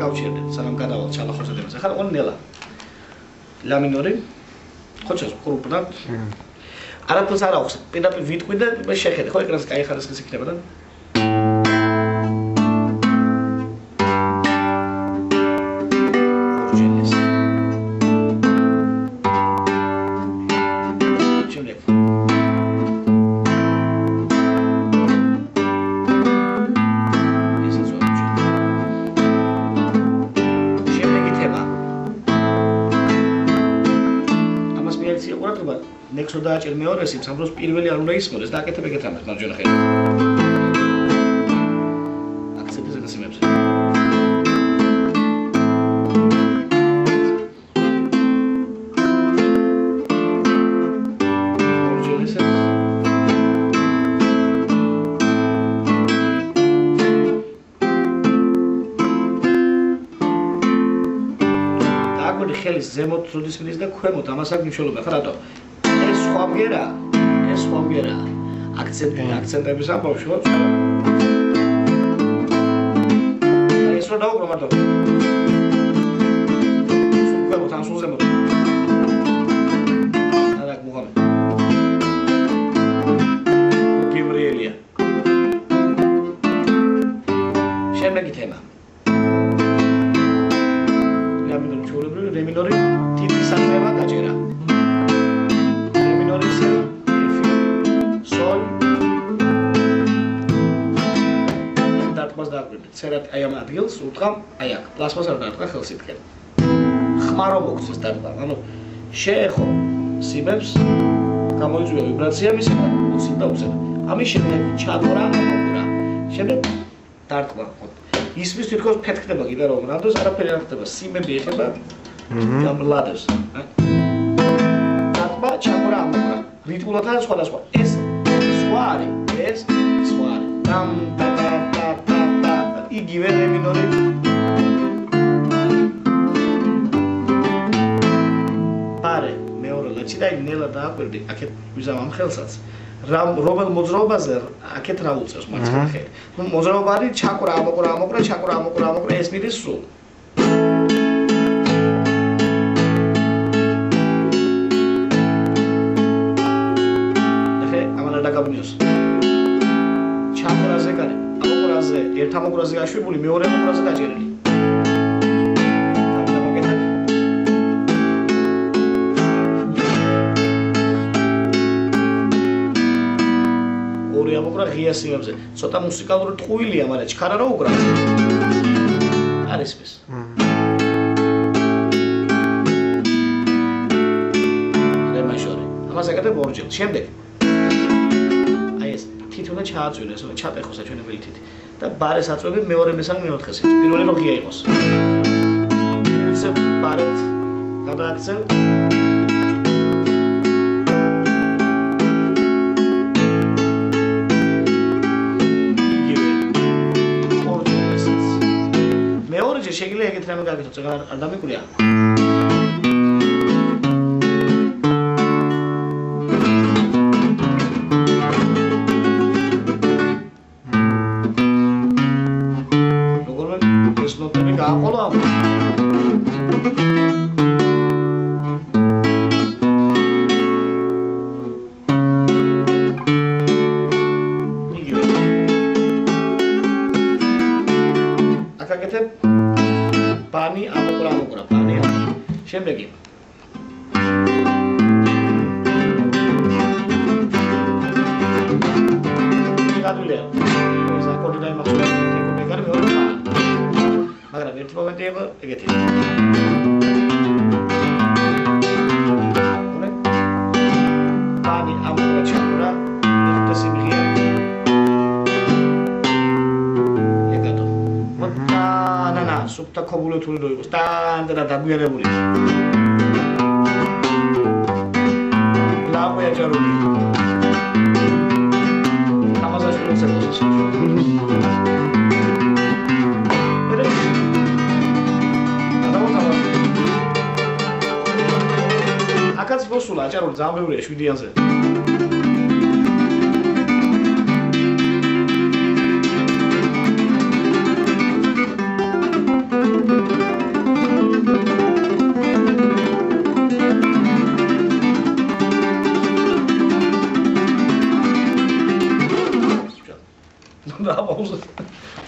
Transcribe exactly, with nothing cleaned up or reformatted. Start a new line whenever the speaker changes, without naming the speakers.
გავჩერდეთ, სანამ გადავალ ჩალა ხორცადებას. ახლა ორი ნელა. ლა მინორი. ხოჭოს ყრუპნად. არაფერს არ აქვს. პირდაპირ ვიტყვი და შეხედე. ხო ეკრანს კაი ხარისხის იქნება და ნექსტო დააჭერ მეორეს იმ სამბროს პირველი არ უნდა ისმოდეს და აკეთებ ეგეთ ამას მარჯვენა ხელით. აქცენტზე გასიმებს. და აკვირი ხელის ზემოთ როდის მიდის და ქვემოთ ამას აქვს მნიშვნელობა. ხა რატო? Swamgera, es swamgera. Akzent, akzentების ამბავში ხო? ეს რა დაუბრუნო მარტო. სულ თან სულ ზემოთ. არა მოგამე. გიბრიელია. შემდეგი თემა. ლა მინორი ჩაურებული, რე მინორი თითის ამება გაჭერა. Cercat ai am adils, utram aiac. Plasmas ar datqa ხელს იტკენ. ხმარო მოგცეს დარტყა. ანუ შეეხო სიმებს გამოიწვია ვიბრაცია მისი და უცით და უცეთ. ამის შემდეგ ჩაგორა მოგურა. შემდეგ დარტყა. ისმის თითქოს ფეთქდება გიტარო რადოს არაფერი არ ხდება. სიმები ეხება გამლადებს. დარტყა ჩაგორა მოგურა. რიტმულადაა სხვადასხვა. ეს სხვა არის, ეს სხვა არის. დამ და და და იგივე რე მინორი პარე მეორე ლაჩი და ნელა დააკვირდი აქეთ ვიზამ ამ ხელსაც რომელ მოძრაობაზე აქეთ რა უწევს მარცხენა ხელი ნუ მოძრაობა არის ჩაკვრა ამოკვრა ამოკვრა ჩაკვრა ამოკვრა ამოკვრა ეს მიდის სულ ახე ამანა დაგაბნიოს ჩაკვრაზე კარი ერთ ამოკვრაზე გაშვებული მეორე ამოკვრაზე დაჭერილი. ამიტომ მოგეთებ. ორი ამოკვრა ღია სიმებზე. ცოტა მუსიკალური ტყუილია, მაგრამ ჩქარა რა უკრავს. არის ეს. რე მაჟორი. ამას აკეთებ ორჯერ. შემდეგ აი ეს თითოეულ ჩააწვირეს, რომ ჩატეხოს აჩვენებელი თითი. და ბარეს აწვევი მეორე მესამე მეოთხეს. პირველი რო ღია იყოს. ისე ბარეთ გადააქცევ. მეორეჯერ შეიძლება ეგეთ რამე გაკეთოთ, წეგარ არ დამიკვრია. Pani amokra amokra pani შემდეგი გადვილია ეს აკორდი დაიმახსოვრა ტექნიკა გარი მეორე მაგრამ ერთი მომენტი იყო ეგეთი pani amokra ჩაკვრა ეს იმღია სუფთა ქობულეთური რო იყოს ტანდრა დაგვიანებული ლავე აჭარული ამაზას პროცესს აკაც მოსულა აჭარული ძალიან ბევრია შვიდიანზე რა მოუზრდ.